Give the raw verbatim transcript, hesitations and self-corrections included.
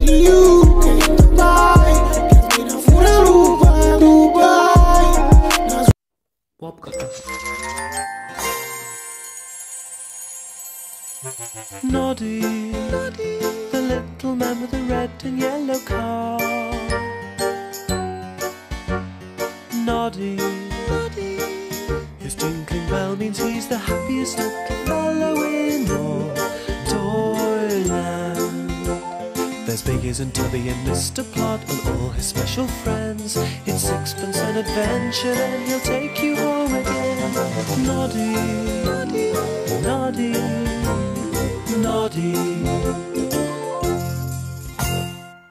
You came to buy, give me the food and Dubai, Dubai. Pop करता Noddy, the little man with the red and yellow car. Noddy, his tinkling bell means he's the happiest little fellow in all Toyland. There's Biggies and Tubby and Mister Plod and all his special friends. It's sixpence an adventure, then he'll take you home again. Noddy, Noddy, Noddy.